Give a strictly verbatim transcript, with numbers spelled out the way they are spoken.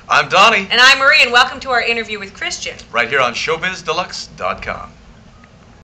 I'm Donnie. And I'm Marie, and welcome to our interview with Christian. Right here on Showbiz Deluxe dot com.